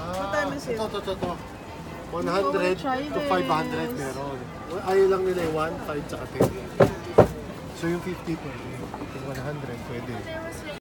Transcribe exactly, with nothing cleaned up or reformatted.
What Ah, time is it? ito, ito, ito, ito. one hundred to five hundred meron. Ayaw lang nila yung one, five, tsaka ten. So yung fifty pwede. Yung one hundred pwede.